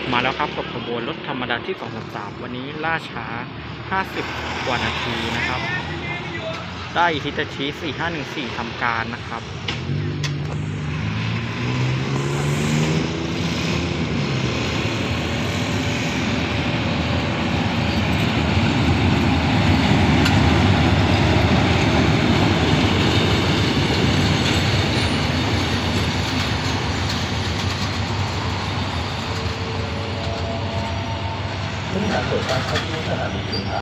มาแล้วครับกับขบวนรถธรรมดาที่233วันนี้ล่าช้า50กว่านาทีนะครับได้ฮิตาชิ4514ทำการนะครับขึ้นทางเปิดการเข้าที่สถานีชุมทาง